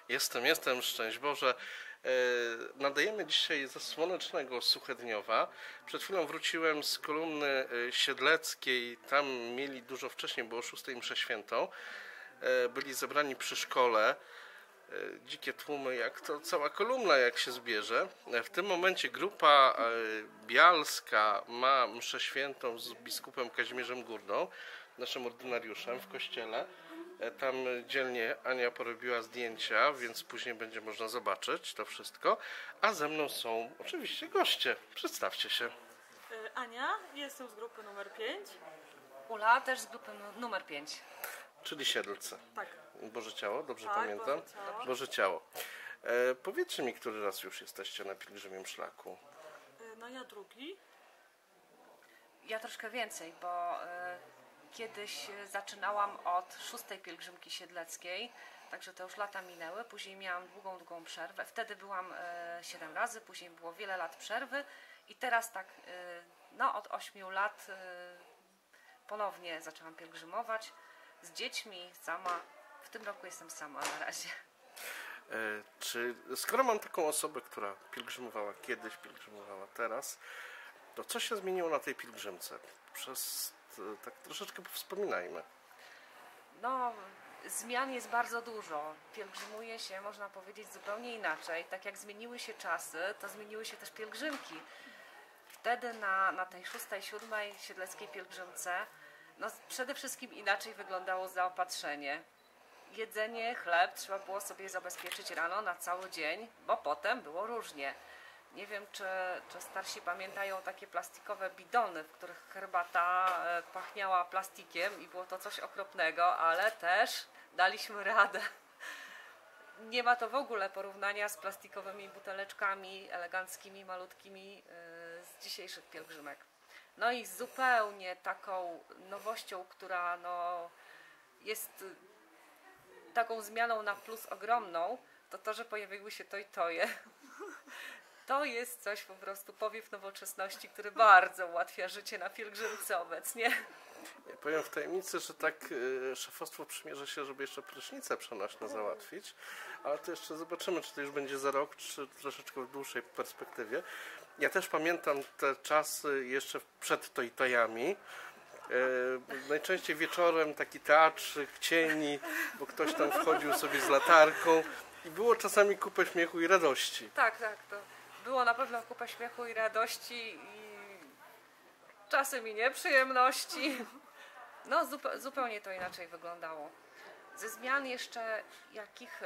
Jestem, szczęść Boże. Nadajemy dzisiaj ze słonecznego Suchedniowa. Przed chwilą wróciłem z kolumny siedleckiej. Tam mieli dużo wcześniej, było o 6 mszę świętą. Byli zebrani przy szkole. Dzikie tłumy, jak to cała kolumna, jak się zbierze. W tym momencie grupa bialska ma mszę świętą z biskupem Kazimierzem Górną, naszym ordynariuszem w kościele. Tam dzielnie Ania porobiła zdjęcia, więc później będzie można zobaczyć to wszystko. A ze mną są oczywiście goście. Przedstawcie się. Ania, jestem z grupy numer 5. Ula też z grupy numer 5. Czyli Siedlce. Tak. Boże Ciało, dobrze Tak, pamiętam? Boże Ciało. Boże Ciało. Powiedzcie mi, który raz już jesteście na pielgrzymim szlaku? No ja drugi. Ja troszkę więcej, bo kiedyś zaczynałam od 6. pielgrzymki siedleckiej, także to już lata minęły. Później miałam długą przerwę. Wtedy byłam 7 razy, później było wiele lat przerwy i teraz tak od 8 lat ponownie zaczęłam pielgrzymować z dziećmi, sama. W tym roku jestem sama na razie. Skoro mam taką osobę, która pielgrzymowała kiedyś, pielgrzymowała teraz, to co się zmieniło na tej pielgrzymce? Tak troszeczkę powspominajmy. No, zmian jest bardzo dużo. Pielgrzymuje się, można powiedzieć, zupełnie inaczej. Tak jak zmieniły się czasy, to zmieniły się też pielgrzymki. Wtedy na tej 6., 7. siedleckiej pielgrzymce przede wszystkim inaczej wyglądało zaopatrzenie. Jedzenie, chleb trzeba było sobie zabezpieczyć rano na cały dzień, bo potem było różnie. Nie wiem, czy starsi pamiętają takie plastikowe bidony, w których herbata pachniała plastikiem i było to coś okropnego, ale też daliśmy radę. Nie ma to w ogóle porównania z plastikowymi buteleczkami eleganckimi, malutkimi z dzisiejszych pielgrzymek. No i zupełnie taką nowością, która jest taką zmianą na plus ogromną, to, że pojawiły się toje. To jest coś po prostu, powiew nowoczesności, który bardzo ułatwia życie na pielgrzymce obecnie. Ja powiem w tajemnicy, że tak szefostwo przymierza się, żeby jeszcze prysznicę przenośne załatwić, ale to jeszcze zobaczymy, czy to już będzie za rok, czy troszeczkę w dłuższej perspektywie. Ja też pamiętam te czasy jeszcze przed tojami. Najczęściej wieczorem taki teatrzyk, cieni, bo ktoś tam wchodził sobie z latarką i było czasami kupę śmiechu i radości. Tak, to było na pewno kupę śmiechu i radości i czasem i nieprzyjemności. No zupełnie to inaczej wyglądało. Ze zmian jeszcze jakich...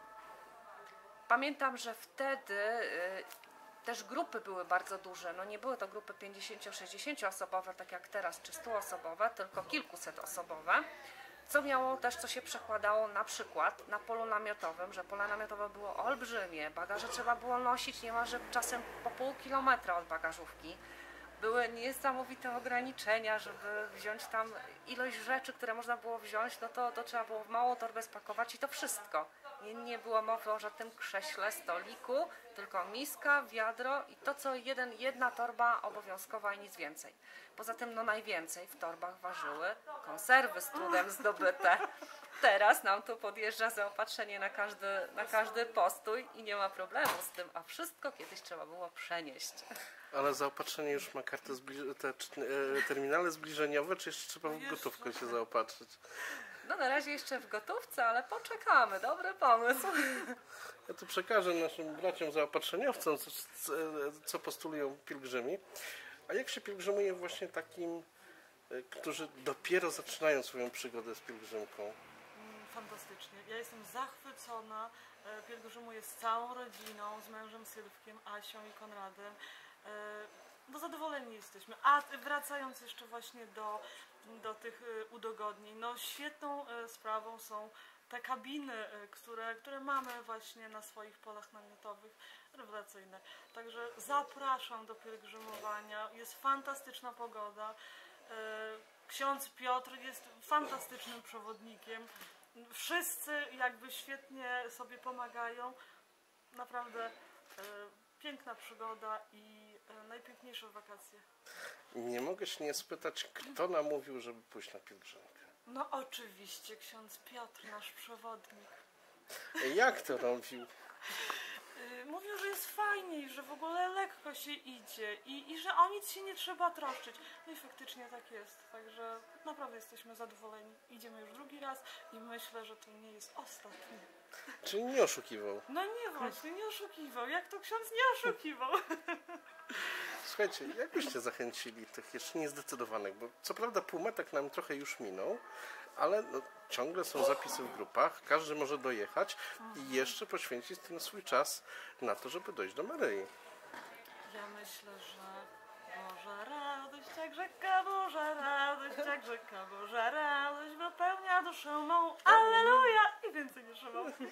Pamiętam, że wtedy też grupy były bardzo duże. No nie były to grupy 50-60 osobowe, tak jak teraz, czy 100 osobowe, tylko kilkuset osobowe. Co się przekładało na przykład na polu namiotowym, że pole namiotowe było olbrzymie, bagaże trzeba było nosić niemalże czasem po pół kilometra od bagażówki. Były niesamowite ograniczenia, żeby wziąć tam ilość rzeczy, które można było wziąć, to trzeba było w małą torbę spakować i to wszystko. Nie było mowy o żadnym krześle, stoliku, tylko miska, wiadro i to co jedna torba obowiązkowa i nic więcej. Poza tym najwięcej w torbach ważyły konserwy z trudem zdobyte. Teraz nam tu podjeżdża zaopatrzenie na każdy postój i nie ma problemu z tym, a wszystko kiedyś trzeba było przenieść. Ale zaopatrzenie już ma karty, terminale zbliżeniowe, czy jeszcze trzeba w gotówkę się zaopatrzyć? No na razie jeszcze w gotówce, ale poczekamy. Dobry pomysł. Ja tu przekażę naszym braciom zaopatrzeniowcom, co postulują pielgrzymi. A jak się pielgrzymuje właśnie takim, którzy dopiero zaczynają swoją przygodę z pielgrzymką? Fantastycznie. Ja jestem zachwycona. Pielgrzymuję z całą rodziną, z mężem Sylwkiem, Asią i Konradem. Zadowoleni jesteśmy. A wracając jeszcze właśnie do tych udogodnień, świetną sprawą są te kabiny, które mamy właśnie na swoich polach namiotowych, rewelacyjne. Także zapraszam do pielgrzymowania. Jest fantastyczna pogoda. Ksiądz Piotr jest fantastycznym przewodnikiem. Wszyscy jakby świetnie sobie pomagają. Naprawdę piękna przygoda i najpiękniejsze wakacje. Nie mogę się nie spytać, kto namówił, żeby pójść na pielgrzymkę? No oczywiście ksiądz Piotr, nasz przewodnik. Jak to robił? Mówił, że jest fajnie i że w ogóle lekko się idzie i że o nic się nie trzeba troszczyć. No i faktycznie tak jest, także naprawdę jesteśmy zadowoleni. Idziemy już drugi raz i myślę, że to nie jest ostatni. Czyli nie oszukiwał. No nie właśnie, nie oszukiwał. Jak to ksiądz nie oszukiwał? Słuchajcie, jak byście zachęcili tych jeszcze niezdecydowanych, bo co prawda półmetek nam trochę już minął, ale no, ciągle są zapisy w grupach, każdy może dojechać i jeszcze poświęcić ten swój czas na to, żeby dojść do Maryi. Ja myślę, że Boża radość jak rzeka, Boża radość jak rzeka, Boża radość wypełnia duszę mą. Alleluja! I więcej nie trzeba mówić.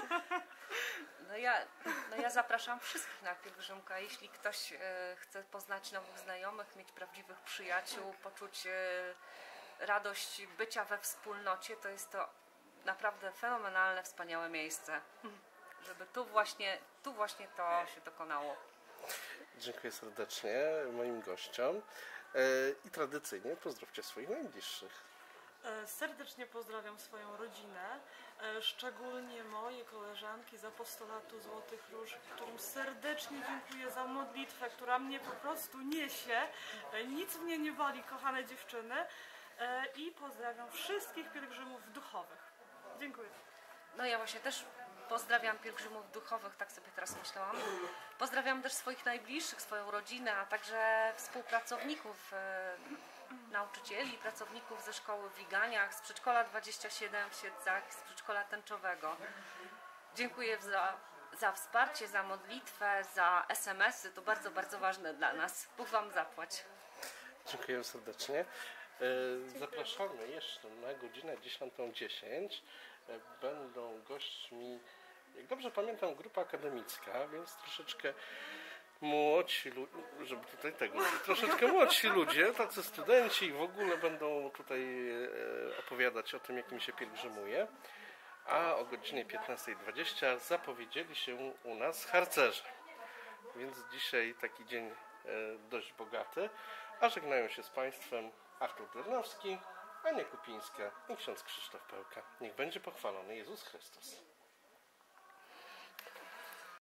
No ja zapraszam wszystkich na pielgrzymkę. Jeśli ktoś chce poznać nowych znajomych, mieć prawdziwych przyjaciół, poczuć radość bycia we wspólnocie, to jest to naprawdę fenomenalne, wspaniałe miejsce. Żeby tu właśnie to się dokonało. Dziękuję serdecznie moim gościom i tradycyjnie pozdrówcie swoich najbliższych. Serdecznie pozdrawiam swoją rodzinę, szczególnie moje koleżanki z apostolatu Złotych Róż, którym serdecznie dziękuję za modlitwę, która mnie po prostu niesie. Nic mnie nie boli, kochane dziewczyny. I pozdrawiam wszystkich pielgrzymów duchowych. Dziękuję. No ja właśnie też pozdrawiam pielgrzymów duchowych, tak sobie teraz myślałam. Pozdrawiam też swoich najbliższych, swoją rodzinę, a także współpracowników, nauczycieli, pracowników ze szkoły w Wiganiach, z przedszkola 27 w Siedlcach, z przedszkola tęczowego. Dziękuję za wsparcie, za modlitwę, za SMS-y. To bardzo, bardzo ważne dla nas. Bóg Wam zapłać. Dziękuję serdecznie. Zapraszamy jeszcze na godzinę 10:10. Będą gośćmi, jak dobrze pamiętam, grupa akademicka, więc troszeczkę młodsi ludzie, żeby tutaj troszeczkę młodsi ludzie, tacy studenci w ogóle będą tutaj opowiadać o tym, jak im się pielgrzymuje. A o godzinie 15:20 zapowiedzieli się u nas harcerze. Więc dzisiaj taki dzień dość bogaty. A żegnają się z Państwem Artur Dernowski, Ania Kupińska i ksiądz Krzysztof Pełka. Niech będzie pochwalony Jezus Chrystus.